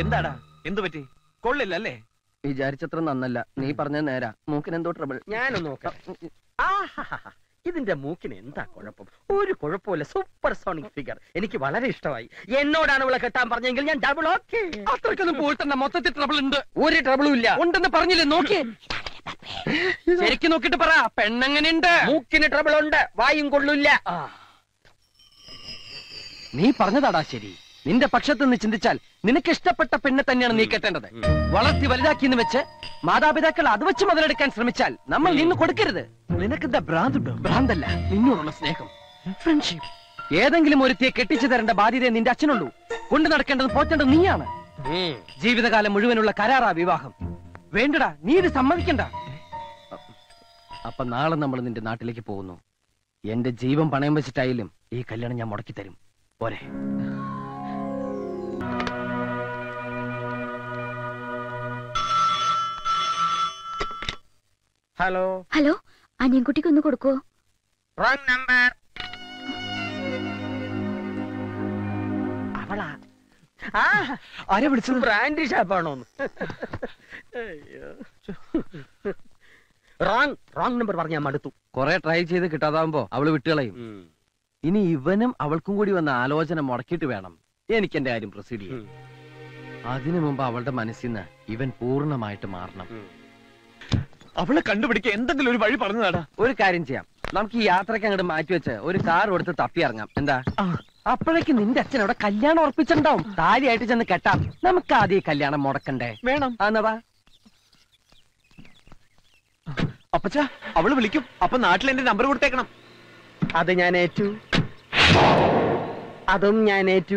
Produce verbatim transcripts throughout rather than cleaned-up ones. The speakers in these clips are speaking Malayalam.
എന്താടാ എന്തു പറ്റി? കൊള്ളില്ലല്ലേ? വിചാരിച്ചത്ര നന്നല്ല. നീ പറഞ്ഞ നേരാ. മൂക്കിന് എന്തോ ട്രബിൾ. ഞാനൊന്ന് നോക്കാം. ഇതിന്റെ മൂക്കിന് എന്താ കുഴപ്പം? ഒരു കുഴപ്പമില്ല. Super sonic figure. എനിക്ക് വളരെ ഇഷ്ടമായി. എന്നോടാണ് ഇവളെ കെട്ടാൻ പറഞ്ഞെങ്കിൽ ഞാൻ ഡബിൾ ഓക്കെ. അത്രക്കൊന്നും പോയിട്ടല്ല. മൊത്തത്തിൽ ട്രബിൾ ഉണ്ട്. ഒരു ട്രബിളും ഇല്ല. ഉണ്ടെന്ന് പറഞ്ഞില്ലേ? നോക്കി ശരിക്കും നോക്കിട്ട് പറ. പെണ്ണെങ്ങനെയുണ്ട്? മൂക്കിന് ട്രബിൾ ഉണ്ട്. വായും കൊള്ളില്ല. നീ പറഞ്ഞതാടാ ശരി. നിന്റെ പക്ഷത്ത് നിന്ന് ചിന്തിച്ചാൽ നിനക്ക് ഇഷ്ടപ്പെട്ട പെണ്ണെ തന്നെയാണ് നീ കെട്ടേണ്ടത്. വളർത്തി വലുതാക്കിയെന്ന് വെച്ച് മാതാപിതാക്കൾ അത് വെച്ച് മുതലെടുക്കാൻ ശ്രമിച്ചാൽ നമ്മൾ നിന്ന് കൊടുക്കരുത്. നിനക്കെന്താ ഭ്രാന്തുണ്ടോ? ഭ്രാന്തല്ല, നിന്നോടുള്ള സ്നേഹം, ഫ്രണ്ട്ഷിപ്പ്. ഏതെങ്കിലും ഒരുത്തിയെ കെട്ടിച്ചു തരേണ്ട ബാധ്യത നിന്റെ അച്ഛനുള്ളൂ. കൊണ്ടു നടക്കേണ്ടത് പോറ്റേണ്ടത് നീയാണ്. ജീവിതകാലം മുഴുവനുള്ള കരാറാ വിവാഹം. വേണ്ടടാ, നീ ഇത് സമ്മതിക്കണ്ട. അപ്പൊ നാളെ നമ്മൾ നിന്റെ നാട്ടിലേക്ക് പോകുന്നു. എന്റെ ജീവൻ പണയം വെച്ചിട്ടായാലും ഈ കല്യാണം ഞാൻ മുടക്കി തരും. പോരെ? ഹലോ ഹലോ, അനിയൻകുട്ടിക്ക് ഒന്ന് കൊടുക്കോ? Wrong number. അവളാ? ആരെ വിളിച്ചത്? ബ്രാൻഡ് ഷാപ്പാണോ? റോങ് റോങ് നമ്പർ പറഞ്ഞ മടുത്തു. കൊറേ ട്രൈ ചെയ്ത് കിട്ടാതാവുമ്പോ അവള് വിട്ടുകളയും. ഇനി ഇവനും അവൾക്കും കൂടി വന്ന ആലോചന മുടക്കിയിട്ട് വേണം എനിക്ക് എന്റെ കാര്യം പ്രൊസീഡ് ചെയ്യാൻ. അതിനു മുമ്പ് അവളുടെ മനസ്സിൽ നിന്ന് ഇവൻ പൂർണ്ണമായിട്ട് മാറണം. അവളെ കണ്ടുപിടിക്കാൻ എന്തെങ്കിലും ഒരു വഴി പറഞ്ഞതാടാ. ഒരു കാര്യം ചെയ്യാം, നമുക്ക് ഈ യാത്രയ്ക്ക് അങ്ങോട്ട് മാറ്റിവെച്ച് ഒരു കാർ കൊടുത്ത് തപ്പി ഇറങ്ങാം. എന്താ? അപ്പോഴേക്ക് നിന്റെ അച്ഛൻ അവിടെ കല്യാണം ഉറപ്പിച്ചിട്ടുണ്ടാവും. താലിയായിട്ട് ചെന്ന് കെട്ടാം. നമുക്ക് ആദ്യം ഈ കല്യാണം മുടക്കണ്ടേ? വേണം. എന്നവാ അപ്പച്ച, അവള് വിളിക്കും. അപ്പൊ നാട്ടിൽ എന്റെ നമ്പർ കൊടുത്തേക്കണം. അത് ഞാൻ ഏറ്റു. അതും ഞാൻ ഏറ്റു.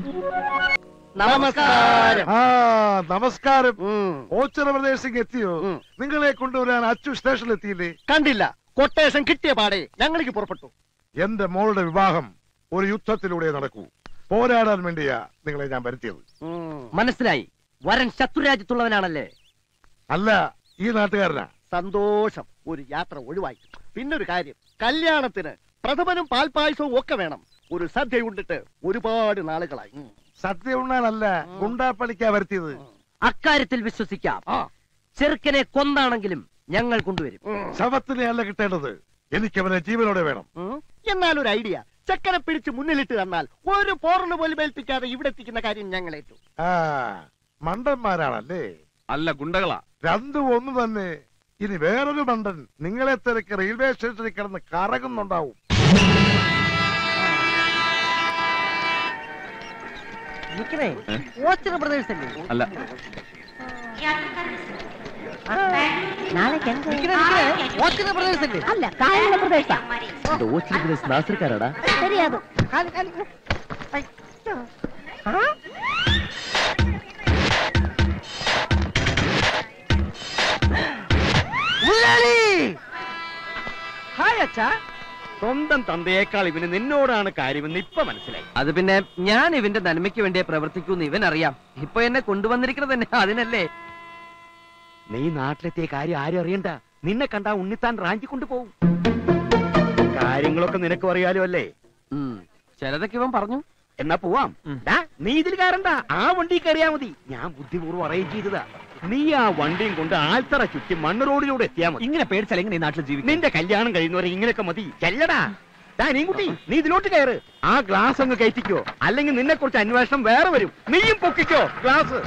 നമസ്കാരം. ആ നമസ്കാരം. ഓച്ചിറ പ്രദേശത്തേക്ക് എത്തിയോ? നിങ്ങളെ കൊണ്ടുവരാൻ അച്ചു സ്റ്റേഷനിൽ എത്തിയില്ലേ? കണ്ടില്ല. കൊട്ടേഷൻ കിട്ടിയ പാടെ ഞങ്ങൾക്ക് പുറപ്പെട്ടു. എന്റെ മോളുടെ വിവാഹം ഒരു യുദ്ധത്തിലൂടെ നടക്കൂ. പോരാടാൻ വേണ്ടിയാ നിങ്ങളെ ഞാൻ വരുത്തിയത്. മനസ്സിലായി. വരൻ ശത്രുരാജ്യത്തുള്ളവനാണല്ലേ? അല്ല, ഈ നാട്ടുകാരനാ. സന്തോഷം. ഒരു യാത്ര ഒഴിവായി. പിന്നൊരു കാര്യം, കല്യാണത്തിന് പ്രഥമനും പാൽപായസവും ഒക്കെ വേണം. ഒരു സദ്യ ഉണ്ടിട്ട് ഒരുപാട് നാളുകളായി. സദ്യ ഉണ്ണാനല്ല, ഗുണ്ടാപ്പണിക്കാ വരുത്തിയത്. അക്കാര്യത്തിൽ വിശ്വസിക്കാം. ചെറുക്കനെ കൊന്നാണെങ്കിലും ഞങ്ങൾ കൊണ്ടുവരും. ശവത്തിനെ അല്ല കിട്ടേണ്ടത്, എനിക്കവനെ ജീവനോടെ വേണം. എന്നാൽ ഒരു ഐഡിയ, ചക്കനെ പിടിച്ച് മുന്നിലിട്ട് തന്നാൽ ഒരു പോറണ് പോലും ഏൽപ്പിക്കാതെ ഇവിടെ എത്തിക്കുന്ന കാര്യം ഞങ്ങൾ ഏറ്റു. ആ മണ്ടന്മാരാണല്ലേ? അല്ല, ഗുണ്ടകളാ. രണ്ടും ഒന്ന് തന്നെ. ഇനി വേറൊരു മണ്ടൻ നിങ്ങളെ തിരക്ക് റെയിൽവേ സ്റ്റേഷനിൽ കിടന്ന് കറങ്ങുന്നുണ്ടാവും. അല്ല, നാസർക്കാരാടാ. ഹായ് അച്ഛാ. സ്വന്തം തന്തയേക്കാൾ ഇവന് നിന്നോടാണ് കാര്യമെന്ന് ഇപ്പൊ മനസ്സിലായി. അത് പിന്നെ ഞാൻ ഇവന്റെ നന്മയ്ക്ക് വേണ്ടിയേ പ്രവർത്തിക്കൂന്ന് ഇവൻ അറിയാം. ഇപ്പൊ എന്നെ കൊണ്ടുവന്നിരിക്കുന്നത് തന്നെ അതിനല്ലേ. നീ നാട്ടിലെത്തിയ കാര്യം ആരും അറിയണ്ട. നിന്നെ കണ്ടാ ഉണ്ണിത്താൻ റാഞ്ചി കൊണ്ടുപോകും. കാര്യങ്ങളൊക്കെ നിനക്കും അറിയാലോ അല്ലേ? ചിലതൊക്കെ ഇവൻ പറഞ്ഞു. എന്നാ പോവാം. നീ ഇതിൽ കയറണ്ട, ആ വണ്ടി കയറിയാ മതി. ഞാൻ ബുദ്ധിപൂർവ്വം അറേഞ്ച് ചെയ്തതാ. നീ ആ വണ്ടിയും കൊണ്ട് ആൽത്തറ ചുറ്റി മണ്ണ് റോഡിലൂടെ എത്തിയാ മതി. ഇങ്ങനെ പേടിച്ചാൽ എങ്ങനെ ഈ നാട്ടിൽ ജീവിക്കും? നിന്റെ കല്യാണം കഴിയുന്നവരെ ഇങ്ങനെയൊക്കെ മതി. ചെല്ലടാ. നീ കുട്ടി, നീ ഇതിലോട്ട് കയറ്. ആ ഗ്ലാസ് അങ്ങ് കയറ്റിക്കോ, അല്ലെങ്കിൽ നിന്നെ കുറിച്ച് അന്വേഷണം വേറെ വരും. നീയും പൊക്കിക്കോ ഗ്ലാസ്.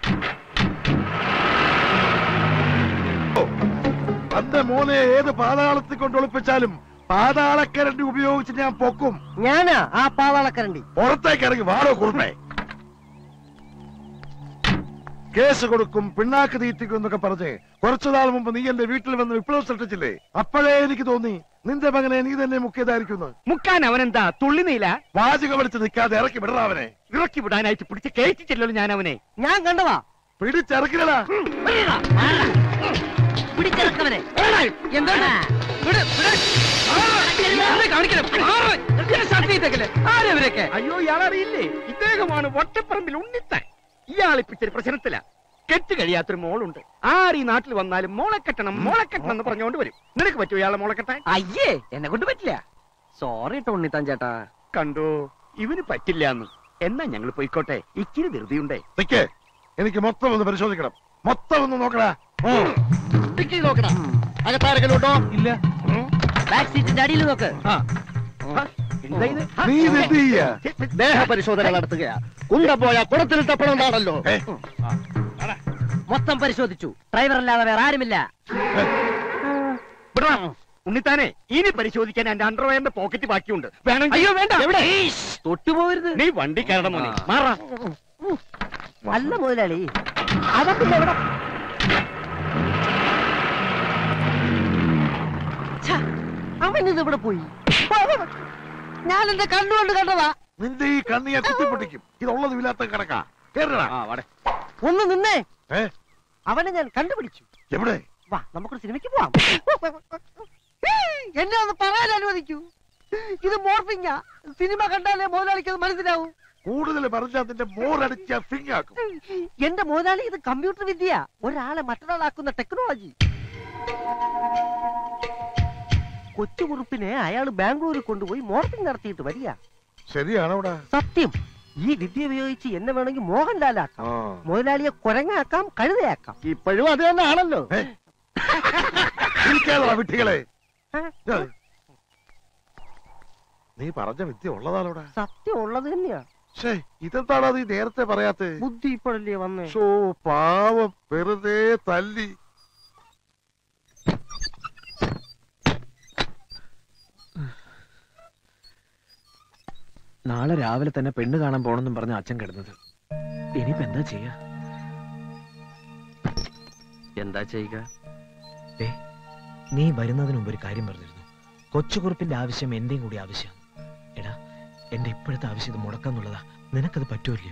തന്റെ മോനെ ഏത് പാതാളത്തിൽ കൊണ്ട് ഒളിപ്പിച്ചാലും പാതാളക്കരണ്ടി ഉപയോഗിച്ച് ഞാൻ പൊക്കും. ഞാനാ ആ പാതാളക്കരണ്ടി. പുറത്തേക്ക് ഇറങ്ങി വാടോ കുറുമേ. കേസ് കൊടുക്കും, പിണ്ണാക്ക് തീറ്റിക്കും എന്നൊക്കെ പറഞ്ഞ് കുറച്ചു നാൾ മുമ്പ് നീ എന്റെ വീട്ടിൽ വന്ന് വിപ്ലവം സൃഷ്ടിച്ചില്ലേ? അപ്പോഴേ എനിക്ക് തോന്നി നിന്റെ മകനെ നീ തന്നെ മുക്കിയതായിരിക്കുന്നു. മുക്കാൻ അവനെന്താ തുള്ളി നീല? വാചക പഠിച്ച് നിൽക്കാതെ ഇറക്കി വിടറാ അവനെ. ഇറക്കി വിടാനായിട്ട് പിടിച്ച് കയറ്റിച്ചല്ലോ ഞാൻ അവനെ. ഞാൻ കണ്ടതാ. പിടിച്ചിറക്കില്ലടാ. പിടിച്ചിറക്കവനെ. എന്താണ് ആരവരൊക്കെ? അയ്യോ, ഇയാളറിയില്ലേ? ഇദ്ദേഹമാണ് വട്ടപ്പറമ്പിൽ ഉണ്ണിത്താൻ. ഇയാളിപ്പിച്ചൊരു പ്രശ്നത്തില. കെട്ട് കഴിയാത്തൊരു മോളുണ്ട്. ആര് ഈ നാട്ടിൽ വന്നാലും മോളെ കെട്ടണം മോളെ കെട്ടണം എന്ന് പറഞ്ഞുകൊണ്ട് വരും. നിനക്ക് പറ്റുമോ ഇയാളെ മോളെ കെട്ടാൻ? അയ്യേ, എന്നെ കൊണ്ട് പറ്റില്ല. സോറി ട്ടോ ഉണ്ണിത്താൻ ചേട്ടാ. കണ്ടോ, ഇവന് പറ്റില്ല എന്ന്. എന്നാ ഞങ്ങൾ പോയിക്കോട്ടെ, ഇച്ചിരി ധൃതിയുണ്ടേ. നിക്കേ, എനിക്ക് മൊത്തം ഒന്ന് പരിശോധിക്കണം. മൊത്തം ഒന്ന് നോക്കടാ. ഡിക്കി നോക്കടാ. അകത്താരെങ്കിലും ഉണ്ടോ? ഇല്ല. ബാക്ക് സീറ്റിന്റെ അടിയിൽ നോക്ക്. നീ ഇത് എന്ത് ചെയ്യാ? ദേഹ പരിശോധന നടത്തുകയാ. കുണ്ട പോയാ കുടത്തിൽ തപ്പണമെന്നാണല്ലോ. മൊത്തം പരിശോധിച്ചു. ഡ്രൈവർ അല്ലാതെ വേറെ ആരുമില്ല. ഉണ്ണിത്താനെ, ഇനി പരിശോധിക്കാൻ എന്റെ അണ്ടർവെയറിന്റെ പോക്കറ്റ് ബാക്കിയുണ്ട്. വേണം. അയ്യോ വേണ്ട. എവിടെ? തൊട്ടുപോകരുത്. നീ വണ്ടി കയറണം മോനെ. മാറാ. അല്ല മുതലാളി, അതൊക്കെ എവിടെ? അവനിത് ഇവിടെ പോയി. ഞാൻ എന്റെ കണ്ണുകൊണ്ട് കണ്ടതാ. നിന്റെ ഈ കണ്ണിയെ കുത്തിപ്പൊട്ടിക്കും. ഇതുള്ളതും ഇല്ലാത്ത കിടക്കാ. കേറടാ. ഒന്ന് നിന്നേ. ഏ? അവനെ ഞാൻ കണ്ടുപിടിച്ചു. എവിടെ? വാ, നമുക്കൊരു സിനിമയ്ക്ക് പോവാം. എന്നെ ഒന്ന് പറയാൻ അനുവദിക്കൂ. ഇത് മോർഫിങ്ങാ. സിനിമ കണ്ടാലേ മുതലാളിക്ക് അത് മനസ്സിലാവൂ. കൂടുതൽ പറഞ്ഞാൽ നിന്റെ മോറടിച്ച ഫിങ്ങാക്കും. എന്റെ മുതലാളി, ഇത് കമ്പ്യൂട്ടർ വിദ്യ. ഒരാളെ മറ്റൊരാളാക്കുന്ന ടെക്നോളജി. കൊച്ചുകുറുപ്പിനെ അയാൾ ബാംഗ്ലൂരിൽ കൊണ്ടുപോയി മോർഫിംഗ് നടത്തിയിട്ട് വരിക. ശരിയാണോടാ? സത്യം. ഈ വിദ്യ ഉപയോഗിച്ച് എന്നെ വേണമെങ്കിൽ മോഹൻലാലാക്കാം, മുതലാളിയെ കുരങ്ങാക്കാം, കഴുതയാക്കാം. ഇപ്പോഴും അത് തന്നെ ആണല്ലോ. വിട്ടികളെ, നീ പറഞ്ഞ വിദ്യ ഉള്ളതാണോടാ? സത്യം ഉള്ളത് തന്നെയാ. പക്ഷേ ഇതെന്താണോ നീ നേരത്തെ പറയാത്തെ? ബുദ്ധി ഇപ്പോഴല്ലേ വന്നേ. ഷോ പാവം, വെറുതെ തല്ലി. നാളെ രാവിലെ തന്നെ പെണ്ണ് കാണാൻ പോണെന്നും പറഞ്ഞ അച്ഛൻ കിടന്നത്. ഇനിയിപ്പോ എന്താ ചെയ്യാ? എന്താ ചെയ്യുക? ഏ, നീ വരുന്നതിന് മുമ്പ് ഒരു കാര്യം പറഞ്ഞിരുന്നു. കൊച്ചുകുറുപ്പിന്റെ ആവശ്യം എന്റെയും കൂടി ആവശ്യം. എടാ, എന്റെ ഇപ്പോഴത്തെ ആവശ്യം ഇത് മുടക്കാന്നുള്ളതാ. നിനക്കത് പറ്റൂല്ലയോ?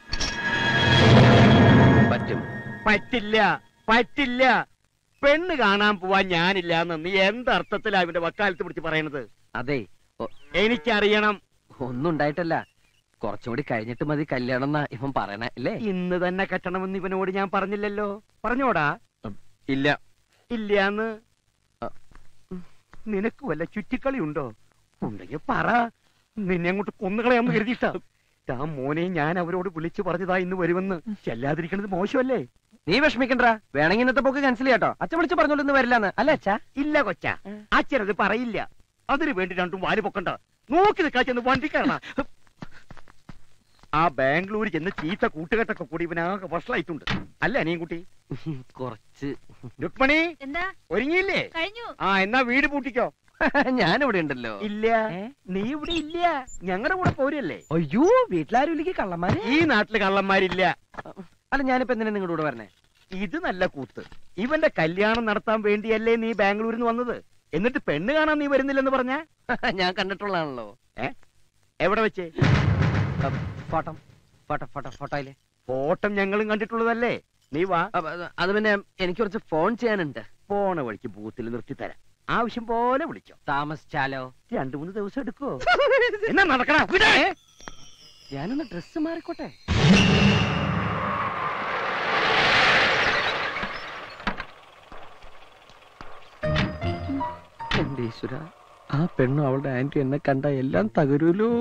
പറ്റും. പറ്റില്ല, പറ്റില്ല. പെണ്ണ് കാണാൻ പോവാൻ ഞാനില്ല എന്ന് നീ എന്തർത്ഥത്തിലാ ഇവന്റെ വക്കാലത്ത് പിടിച്ച് പറയണത്? അതെ, എനിക്കറിയണം. ഒന്നും ഉണ്ടായിട്ടല്ല. കുറച്ചുകൂടി കഴിഞ്ഞിട്ട് മതി കല്യാണം എന്നാ ഇവൻ പറയണ അല്ലേ? ഇന്ന് തന്നെ കെട്ടണമെന്ന് ഇവനോട് ഞാൻ പറഞ്ഞില്ലല്ലോ. പറഞ്ഞോടാ? ഇല്ല. ഇല്ലാന്ന്. നിനക്ക് വല്ല ചുറ്റിക്കളി ഉണ്ടോ? ഉണ്ടെങ്കിൽ പറ. നിന്നെ അങ്ങോട്ട് കൊന്നുകളയാന്ന് കരുതിയിട്ടാ. ആ മോനെ ഞാൻ അവരോട് വിളിച്ചു പറഞ്ഞതാ ഇന്ന് വരുമെന്ന്. ചെല്ലാതിരിക്കണത് മോശമല്ലേ? നീ വിഷമിക്കണ്ട. വേണമെങ്കിൽ ഇന്നത്തെ പോക്ക് ക്യാൻസൽ ചെയ്യാട്ടോ. അച്ഛൻ വിളിച്ച് പറഞ്ഞോളൂ വരില്ലാന്ന്. അല്ലേ അച്ഛാ? ഇല്ല കൊച്ച, അച്ഛനത് പറയില്ല. അതിനു വേണ്ടി രണ്ടും വാല് പൊക്കണ്ട. നോക്കി നിൽക്കാ ചെന്ന് വണ്ടി കയറണം. ആ ബാംഗ്ലൂരിൽ ചെന്ന് ചീത്ത കൂട്ടുകെട്ടൊക്കെ കൂടി ഇവനാകെ വഷളായിട്ടുണ്ട്. അല്ല അനിയൻകുട്ടി? കുറച്ച്. രുക്മണി, എന്താ ഒരുങ്ങിയില്ലേ? കഴിഞ്ഞു. ആ, എന്നാ വീട് പൂട്ടിക്കോ. ഞാനിവിടെ ഉണ്ടല്ലോ. ഇല്ല, നീ ഇവിടെ ഇല്ല. ഞങ്ങളുടെ കൂടെ പോരല്ലേ? അയ്യോ, വീട്ടിലാരും ഇല്ലെങ്കിൽ കള്ളന്മാര്. ഈ നാട്ടില് കള്ളന്മാരില്ല. അല്ല, ഞാനിപ്പോ എന്തിനാ നിങ്ങളുടെ കൂടെ വരണേ? ഇത് നല്ല കൂത്ത്. ഇവന്റെ കല്യാണം നടത്താൻ വേണ്ടിയല്ലേ നീ ബാംഗ്ലൂരിൽ നിന്ന് വന്നത്? എന്നിട്ട് പെണ്ണ് കാണാൻ നീ വരുന്നില്ലെന്ന് പറഞ്ഞ? ഞാൻ കണ്ടിട്ടുള്ളതാണല്ലോ. ഏ, എവിടെ വെച്ച്? ഫോട്ടോ ഫോട്ടോ ഫോട്ടോ ഫോട്ടോയില്. ഫോട്ടം ഞങ്ങളും കണ്ടിട്ടുള്ളതല്ലേ. നീ വാ. അത് പിന്നെ എനിക്ക് കുറച്ച് ഫോൺ ചെയ്യാനുണ്ട്. പോണ വഴിക്ക് ബൂത്തിൽ നിർത്തി തരാം. ആവശ്യം പോലെ വിളിച്ചോ. താമസിച്ചാലോ? രണ്ടു മൂന്ന് ദിവസം എടുക്കോ? എന്നാ നടക്കണ. ഞാനൊന്ന് ഡ്രസ് മാറിക്കോട്ടെ. എന്റെ ഈശ്വര, ആ പെണ്ണും അവളുടെ ആന്റി എന്നെ കണ്ട എല്ലാം തകരൂലോ.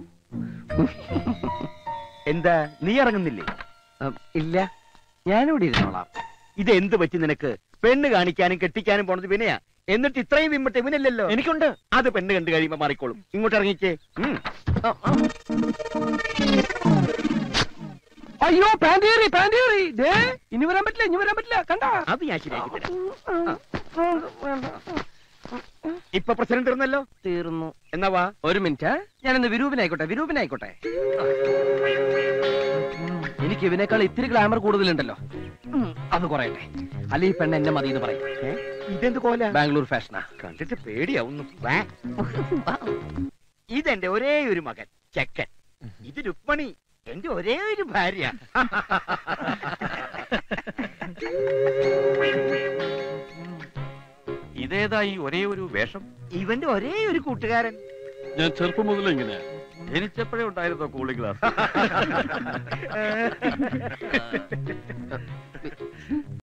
എന്താ നീ ഇറങ്ങുന്നില്ലേ? ഇല്ല, ഞാനിവിടെ ഇരുന്നോളാം. ഇത് എന്ത് പറ്റി നിനക്ക്? പെണ്ണ് കാണിക്കാനും കെട്ടിക്കാനും പോണത് വിനയാ. എന്നിട്ട് ഇത്രയും വിമ്പട്ട് ഇവനല്ലല്ലോ. എനിക്കുണ്ട്. അത് പെണ്ണ് കണ്ടു കഴിയുമ്പോ മാറിക്കോളും. ഇങ്ങോട്ട് ഇറങ്ങിക്കേ. അയ്യോ, പാൻറ്റേറി പാൻറ്റേറി. ഇനി വരാൻ പറ്റില്ല, ഇനി വരാൻ പറ്റില്ല. കണ്ട, അത് ഞാൻ ശരിയാക്കി തരാം. ഇപ്പൊ പ്രസിഡന്റ് തീർന്നല്ലോ. തീർന്നു. എന്നാ വാ. ഒരു മിനിറ്റ്, ഞാനൊന്ന് വിരൂപനായിക്കോട്ടെ. വിരൂപനായിക്കോട്ടെ. എനിക്ക് ഇവനേക്കാൾ ഇത്തിരി ഗ്ലാമർ കൂടുതലുണ്ടല്ലോ. അത് കുറയട്ടെ. അല്ലെ ഈ പെണ്ണ് എന്നെ മതി എന്ന് പറയും. ഇതെന്ത് കോല? ബാംഗ്ലൂർ ഫാഷനാ. കണ്ടിട്ട് പേടിയാവുന്നു. ഇതെന്റെ ഒരേ ഒരു മകൻ ചെക്കൻ. ഇത് രുക്മണി, എന്റെ ഒരേ ഒരു ഭാര്യ. ഇതേതായി ഒരേ ഒരു വേഷം? ഇവന്റെ ഒരേ ഒരു കൂട്ടുകാരൻ. ഞാൻ ചെറുപ്പം മുതലേ ഇങ്ങനെ ജനിച്ചപ്പോഴേ ഉണ്ടായിരുന്നോ കൂളിംഗ് ഗ്ലാസ്?